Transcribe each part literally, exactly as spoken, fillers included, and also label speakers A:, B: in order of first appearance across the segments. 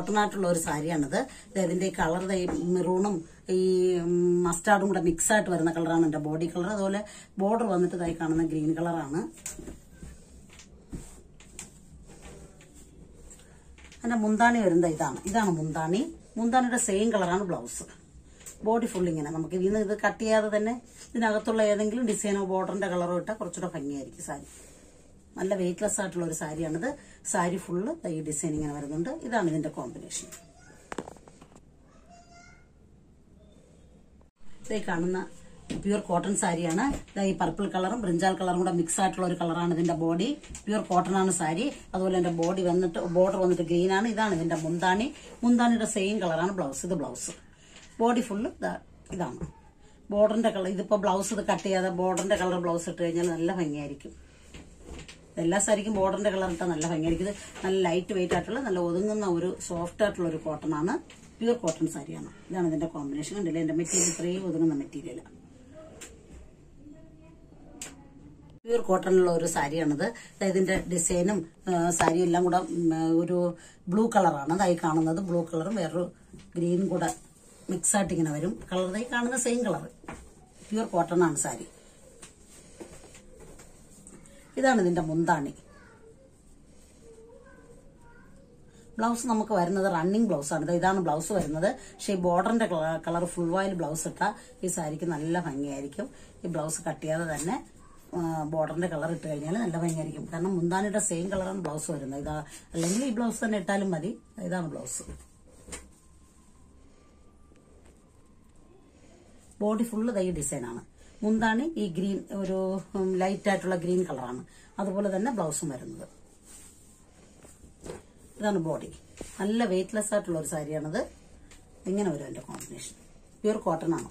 A: Cotton ആയിട്ടുള്ള ഒരു സാരിയാണിത്. ഇതിന്റെ കളർ മെറൂണും ഈ മസ്റ്റാർഡും കൂടെ മിക്സ് ആയിട്ട് വരുന്ന കളറാണ് എന്റെ ബോഡി കളർ. അതുപോലെ ബോർഡർ വന്നിട്ട് ഇതായി കാണുന്ന ഗ്രീൻ കളറാണ്. എന്റെ മുന്താണി വരുന്നത് ഇതാണ്. ഇതാണ് മുന്താണി. മുന്താണിയുടെ സെയിം കളറാണ് ബ്ലൗസ്. ബോഡി ഫുൾ ഇങ്ങനെ നമുക്ക് ഇതിന് ഇത് കട്ട് ചെയ്യാതെ തന്നെ ഇതിനകത്തുള്ള ഏതെങ്കിലും ഡിസൈനോ ബോർഡറിന്റെ കളറോ ഇട്ടാൽ കുറച്ചുകൂടെ ഭംഗിയായിരിക്കും സാരി. നല്ല വെയിറ്റ്ലെസ് ആയിട്ടുള്ള ഒരു സാരിയാണിത്. സാരി ഫുള്ള് ഈ ഡിസൈൻ ഇങ്ങനെ വരുന്നുണ്ട്. ഇതാണ് ഇതിന്റെ കോമ്പിനേഷൻ. ഇതേ കാണുന്ന പ്യൂർ കോട്ടൺ സാരിയാണ്. ഈ പർപ്പിൾ കളറും ബ്രിഞ്ചാൽ കളറും കൂടെ മിക്സ് ആയിട്ടുള്ള ഒരു കളറാണ് ഇതിന്റെ ബോഡി. പ്യൂർ കോട്ടൺ ആണ് സാരി. അതുപോലെ എന്റെ ബോഡി വന്നിട്ട് ബോർഡർ വന്നിട്ട് ഗ്രീൻ ആണ്. ഇതാണ് ഇതിന്റെ മുന്താണി. മുന്താണിയുടെ സെയിം കളറാണ് ബ്ലൗസ്. ഇത് ബ്ലൗസ്. ബോഡി ഫുള്ള് ഇതാണ്. ബോർഡറിന്റെ കളർ ഇതിപ്പോ ബ്ലൗസ് ഇത് കട്ട് ചെയ്യാതെ ബോർഡറിന്റെ കളർ ബ്ലൗസ് ഇട്ട് കഴിഞ്ഞാൽ നല്ല ഭംഗിയായിരിക്കും. എല്ലാ സാരിക്കും ബോർഡറിന്റെ കളർ ഇട്ടാൽ നല്ല ഭംഗിയായിരിക്കും. ഇത് നല്ല ലൈറ്റ് വെയിറ്റ് ആയിട്ടുള്ള നല്ല ഒതുങ്ങുന്ന ഒരു സോഫ്റ്റ് ആയിട്ടുള്ള ഒരു കോട്ടൺ ആണ്. പ്യൂർ കോട്ടൺ സാരിയാണ്. ഇതാണ് ഇതിന്റെ കോമ്പിനേഷൻ. കണ്ടില്ലേ എന്റെ മെറ്റീരിയൽ ഇത്രയും ഒതുങ്ങുന്ന മെറ്റീരിയലാണ്. പ്യൂർ കോട്ടണിലുള്ള ഒരു സാരിയാണിത്. ഇതിന്റെ ഡിസൈനും സാരിയും എല്ലാം കൂടെ ഒരു ബ്ലൂ കളറാണ് അതായി കാണുന്നത്. ബ്ലൂ കളറും വേറൊരു ഗ്രീനും കൂടെ മിക്സ് ആയിട്ട് ഇങ്ങനെ വരും. കളറായി കാണുന്ന സെയിം കളർ. പ്യൂർ കോട്ടൺ ആണ് സാരി. ഇതാണ് ഇതിന്റെ മുന്താണി. ബ്ലൗസ് നമുക്ക് വരുന്നത് റണ്ണിങ് ബ്ലൗസ് ആണ്. ഇതാണ് ബ്ലൗസ് വരുന്നത്. പക്ഷെ ഈ ബോർഡറിന്റെ കളർ ഫുൾ വായിൽ ബ്ലൗസ് ഇട്ടാൽ ഈ സാരിക്ക് നല്ല ഭംഗിയായിരിക്കും. ഈ ബ്ലൗസ് കട്ട് ചെയ്യാതെ തന്നെ ബോർഡറിന്റെ കളർ ഇട്ട് കഴിഞ്ഞാൽ നല്ല ഭംഗിയായിരിക്കും. കാരണം മുന്താനിയുടെ സെയിം കളറാണ് ബ്ലൗസ് വരുന്നത്. ഇതാ അല്ലെങ്കിൽ ഈ ബ്ലൗസ് തന്നെ ഇട്ടാലും മതി. ഇതാണ് ബ്ലൗസ്. ബോഡി ഫുള്ള് ഈ ഡിസൈനാണ്. മുന്താണി ഈ ഗ്രീൻ ഒരു ലൈറ്റ് ആയിട്ടുള്ള ഗ്രീൻ കളറാണ്. അതുപോലെ തന്നെ ബ്ലൗസും വരുന്നത്. ഇതാണ് ബോഡി. നല്ല വെയിറ്റ്ലെസ് ആയിട്ടുള്ള ഒരു സാരിയാണിത്. ഇങ്ങനെ വരും എന്റെ കോമ്പിനേഷൻ. പ്യൂർ കോട്ടൺ ആണ്.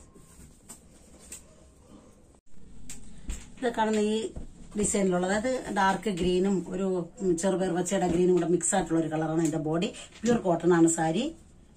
A: ഇത് കാണുന്ന ഈ ഡിസൈനിലുള്ള അതായത് ഡാർക്ക് ഗ്രീനും ഒരു ചെറുപയർ പച്ചയുടെ ഗ്രീനും കൂടെ മിക്സ് ആയിട്ടുള്ള ഒരു കളറാണ് എന്റെ ബോഡി. പ്യൂർ കോട്ടൺ ആണ് സാരി.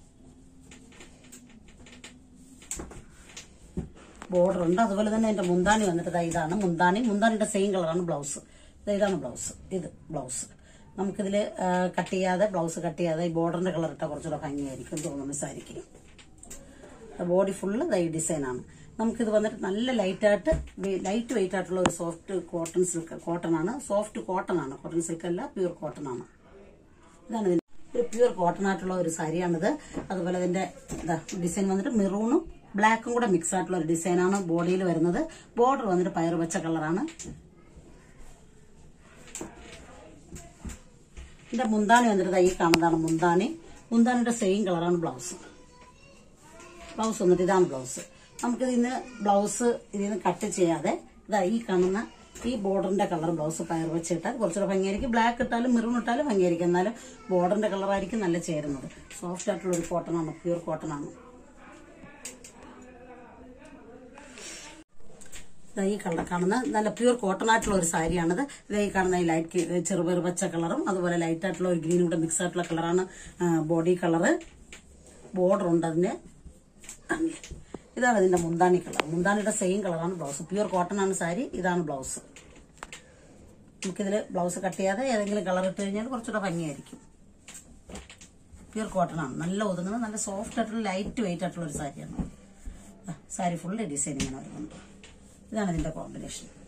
A: ബോർഡർ ഉണ്ട്. അതുപോലെ തന്നെ എന്റെ മുന്താണി വന്നിട്ട് ഇതാണ് മുന്താണി. മുന്താണിയുടെ സെയിം കളറാണ് ബ്ലൗസ്. ഇതാണ് ബ്ലൗസ്. ഇത് ബ്ലൗസ്. നമുക്കിതില് കട്ട് ചെയ്യാതെ ബ്ലൗസ് കട്ട് ചെയ്യാതെ ഈ ബോർഡറിന്റെ കളർ ഇട്ടാൽ കുറച്ചുകൂടെ ഭംഗിയായിരിക്കും തോന്നുന്നു സാരിക്ക്. ബോഡി ഫുള്ള് ഈ ഡിസൈനാണ്. നമുക്കിത് വന്നിട്ട് നല്ല ലൈറ്റായിട്ട് ലൈറ്റ് വെയിറ്റ് ആയിട്ടുള്ള ഒരു സോഫ്റ്റ് കോട്ടൺ സിൽക്ക് കോട്ടൺ ആണ്. സോഫ്റ്റ് കോട്ടൺ ആണ്. കോട്ടൺ സിൽക്ക് അല്ല, പ്യൂർ കോട്ടൺ ആണ്. ഇതാണ് ഇതിന്റെ പ്യൂർ കോട്ടൺ ആയിട്ടുള്ള ഒരു സാരിയാണിത്. അതുപോലെ ഇതിന്റെ ഡിസൈൻ വന്നിട്ട് മെറൂണും ബ്ലാക്കും കൂടെ മിക്സ് ആയിട്ടുള്ള ഒരു ഡിസൈനാണ് ബോഡിയിൽ വരുന്നത്. ബോർഡർ വന്നിട്ട് പയർ പച്ച കളറാണ്. ഇതിന്റെ മുന്താണി വന്നിട്ട് ഈ കാണുന്നതാണ് മുന്താണി. മുന്താണിയുടെ സെയിം കളറാണ് ബ്ലൗസ്. ബ്ലൗസ് വന്നിട്ട് ഇതാണ് ബ്ലൗസ്. നമുക്കിതിന്ന് ബ്ലൗസ് ഇതിന്ന് കട്ട് ചെയ്യാതെ ഇതാ ഈ കാണുന്ന ഈ ബോർഡറിന്റെ കളർ ബ്ലൗസ് പയർ വെച്ച് ഇട്ടാൽ കുറച്ചുകൂടെ ഭംഗിയായിരിക്കും. ബ്ലാക്ക് ഇട്ടാലും മെറൂൺ ഇട്ടാലും ഭംഗിയായിരിക്കും. എന്നാലും ബോർഡറിന്റെ കളറായിരിക്കും നല്ല ചേരുന്നത്. സോഫ്റ്റ് ആയിട്ടുള്ള ഒരു കോട്ടൺ ആണ്. പ്യൂർ കോട്ടൺ ആണ്. ഈ കളർ കാണുന്ന നല്ല പ്യൂർ കോട്ടൺ ആയിട്ടുള്ള ഒരു സാരിയാണിത്. ഇതേ കാണുന്ന ഈ ലൈറ്റ് ചെറുപയർ പച്ച കളറും അതുപോലെ ലൈറ്റ് ആയിട്ടുള്ള ഒരു ഗ്രീനും കൂടെ മിക്സ് ആയിട്ടുള്ള കളറാണ് ബോഡി കളറ്. ബോർഡർ ഉണ്ട് അതിന്. ഇതാണ് ഇതിന്റെ മുന്താണി കളർ. മുന്താണിയുടെ സെയിം കളറാണ് ബ്ലൗസ്. പ്യൂർ കോട്ടൺ ആണ് സാരി. ഇതാണ് ബ്ലൗസ്. നമുക്കിതില് ബ്ലൗസ് കട്ട് ചെയ്യാതെ ഏതെങ്കിലും കളർ ഇട്ട് കഴിഞ്ഞാൽ കുറച്ചുകൂടെ ഭംഗിയായിരിക്കും. പ്യൂർ കോട്ടൺ ആണ്. നല്ല ഒതുങ്ങുന്നത് നല്ല സോഫ്റ്റ് ആയിട്ടുള്ള ലൈറ്റ് വെയിറ്റ് ആയിട്ടുള്ള ഒരു സാരിയാണ്. സാരി ഫുള്ള് ഡിസൈൻ ഇങ്ങനെ വരുന്നുണ്ട്. ഇതാണ് ഇതിന്റെ കോമ്പിനേഷൻ.